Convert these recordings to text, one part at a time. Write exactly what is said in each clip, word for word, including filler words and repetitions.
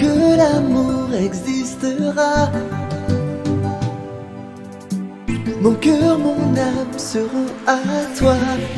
que l'amour existera. Mon cœur, mon âme seront à toi.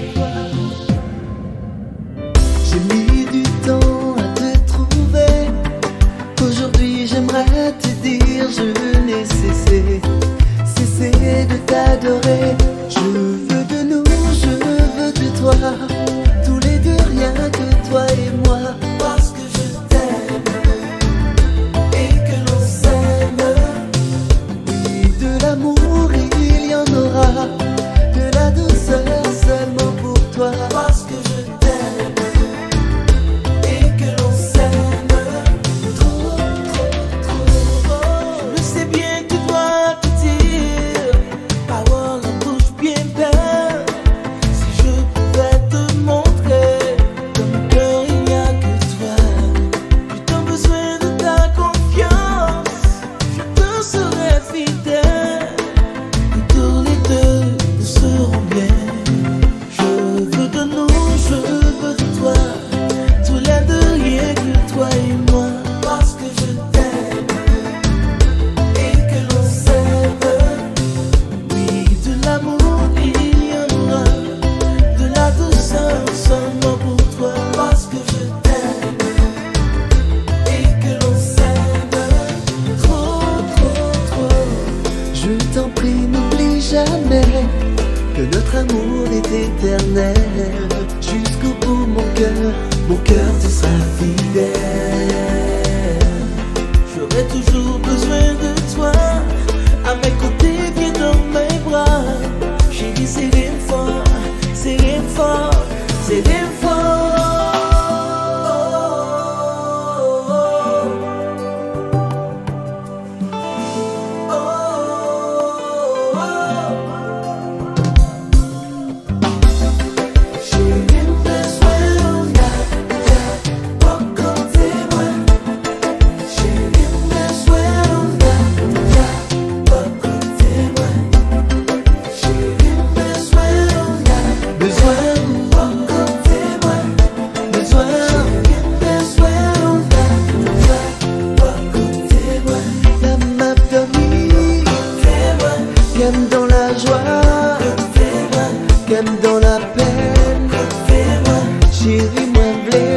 J'ai mis du temps à te trouver. Aujourd'hui j'aimerais te dire je n'ai cessé, cessé de t'adorer. Je veux de nous, je veux de toi, tous les deux rien que toi et moi. Parce que je t'aime et que l'on s'aime. Oui, de l'amour il y en aura, de la douceur seulement pour toi. Parce que je t'aime et que l'on s'aime. Trop, trop, trop. Je sais bien que tu dois te dire, parole en bouche bien belle. Si je pouvais te montrer, dans mon cœur il n'y a que toi. J'ai tant besoin de ta confiance, je te serai fidèle. Et tous les deux nous serons bien. Je veux de nous, je veux de toi, tous les deux rien que toi et moi. Parce que je t'aime et que l'on s'aime. Oui, de l'amour il y en aura, de la douceur seulement pour toi. Parce que je t'aime et que l'on s'aime. Trop, trop, trop. Je t'en prie, n'oublie jamais que notre amour est éternel. Jusqu'au bout mon cœur, mon cœur te sera fidèle. J'aurai toujours besoin de toi, à mes côtés, viens dans mes bras. Chérie, serrez fort, serrez fort, serrez fort. Qu'aime dans la joie, qu'aime dans la peine. Chérie, moi v'lais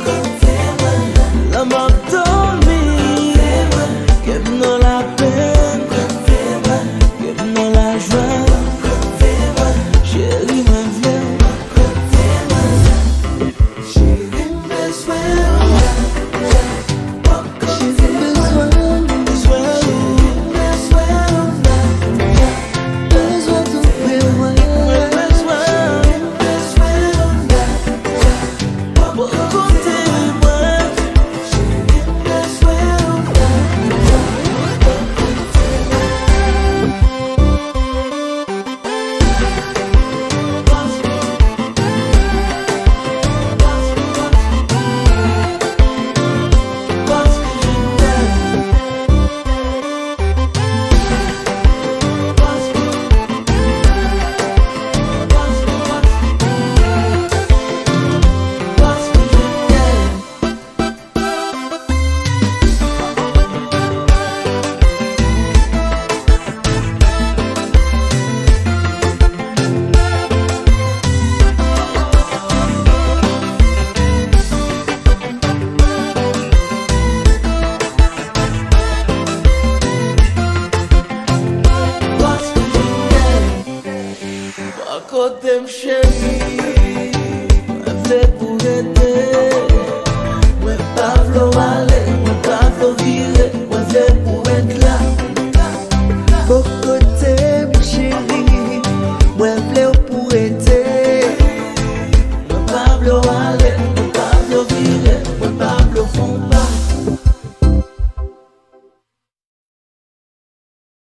la m'a dormi. Qu'aime dans la peine, qu'aime dans la joie. Chérie, moi v'lais. Chérie, besoin, chérie, besoin, besoin. Côté chérie, fait pour aider.